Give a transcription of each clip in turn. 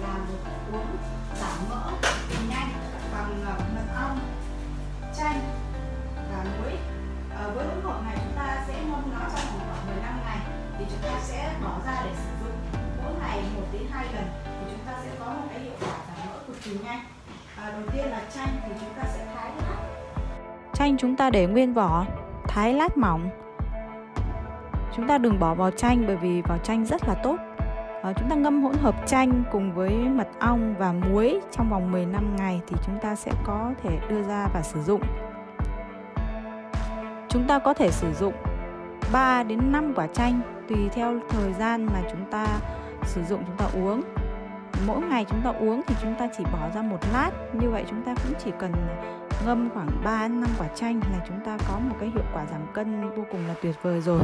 là một thức uống giảm mỡ nhanh bằng mật ong, chanh và muối. Với hỗn hợp này chúng ta sẽ ngâm nó trong khoảng 15 ngày thì chúng ta sẽ bỏ ra để sử dụng mỗi ngày 1 đến 2 lần thì chúng ta sẽ có một cái hiệu quả giảm mỡ cực kỳ nhanh. Đầu tiên là chanh thì chúng ta sẽ thái lát. Chanh chúng ta để nguyên vỏ, thái lát mỏng. Chúng ta đừng bỏ vào chanh bởi vì vào chanh rất là tốt. Chúng ta ngâm hỗn hợp chanh cùng với mật ong và muối trong vòng 15 ngày thì chúng ta sẽ có thể đưa ra và sử dụng. Chúng ta có thể sử dụng 3 đến 5 quả chanh tùy theo thời gian mà chúng ta sử dụng, chúng ta uống. Mỗi ngày chúng ta uống thì chúng ta chỉ bỏ ra 1 lát. Như vậy chúng ta cũng chỉ cần ngâm khoảng 3 đến 5 quả chanh là chúng ta có một cái hiệu quả giảm cân vô cùng là tuyệt vời rồi.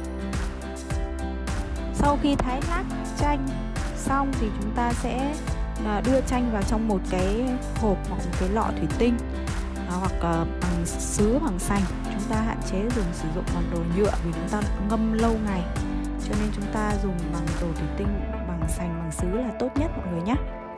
Sau khi thái lát chanh xong thì chúng ta sẽ đưa chanh vào trong một cái hộp hoặc một cái lọ thủy tinh hoặc bằng sứ, bằng sành. Chúng ta hạn chế dùng sử dụng bằng đồ nhựa vì chúng ta ngâm lâu ngày, cho nên chúng ta dùng bằng đồ thủy tinh, bằng sành, bằng sứ là tốt nhất mọi người nhé.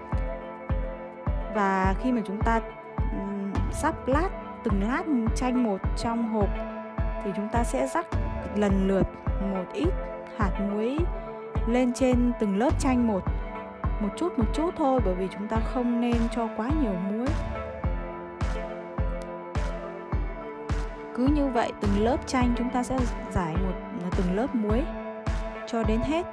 Và khi mà chúng ta sắp lát từng lát chanh một trong hộp thì chúng ta sẽ rắc lần lượt một ít hạt muối lên trên từng lớp chanh một chút thôi, bởi vì chúng ta không nên cho quá nhiều muối. Cứ như vậy từng lớp chanh chúng ta sẽ rải từng lớp muối cho đến hết.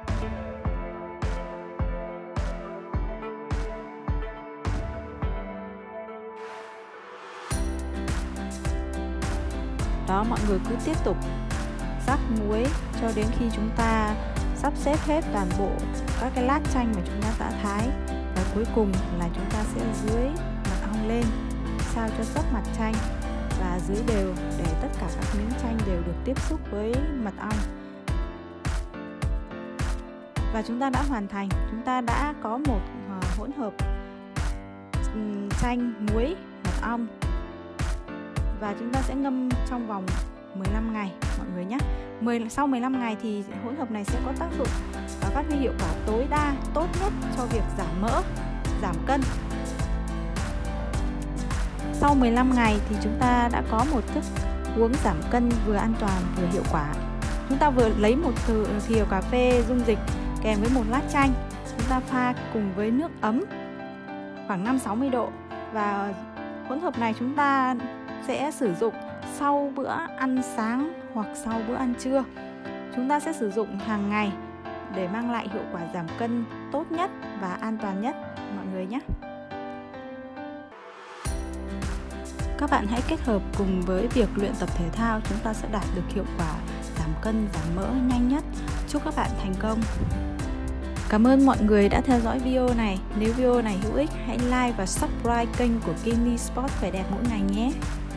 Đó, mọi người cứ tiếp tục rắc muối cho đến khi chúng ta sắp xếp hết toàn bộ các cái lát chanh mà chúng ta đã thái, và cuối cùng là chúng ta sẽ rưới mật ong lên sao cho sấp mặt chanh và rưới đều để tất cả các miếng chanh đều được tiếp xúc với mật ong. Và chúng ta đã hoàn thành, chúng ta đã có một hỗn hợp chanh, muối, mật ong, và chúng ta sẽ ngâm trong vòng 15 ngày mọi người nhé. Sau 15 ngày thì hỗn hợp này sẽ có tác dụng và phát huy hiệu quả tối đa, tốt nhất cho việc giảm mỡ, giảm cân. Sau 15 ngày thì chúng ta đã có một thức uống giảm cân vừa an toàn vừa hiệu quả. Chúng ta vừa lấy một thìa cà phê dung dịch kèm với một lát chanh, chúng ta pha cùng với nước ấm khoảng 5-60 độ, và hỗn hợp này chúng ta sẽ sử dụng sau bữa ăn sáng hoặc sau bữa ăn trưa. Chúng ta sẽ sử dụng hàng ngày để mang lại hiệu quả giảm cân tốt nhất và an toàn nhất mọi người nhé. Các bạn hãy kết hợp cùng với việc luyện tập thể thao, chúng ta sẽ đạt được hiệu quả giảm cân, giảm mỡ nhanh nhất. Chúc các bạn thành công. Cảm ơn mọi người đã theo dõi video này. Nếu video này hữu ích, hãy like và subscribe kênh của Kenny Sport Khỏe Đẹp Mỗi Ngày nhé.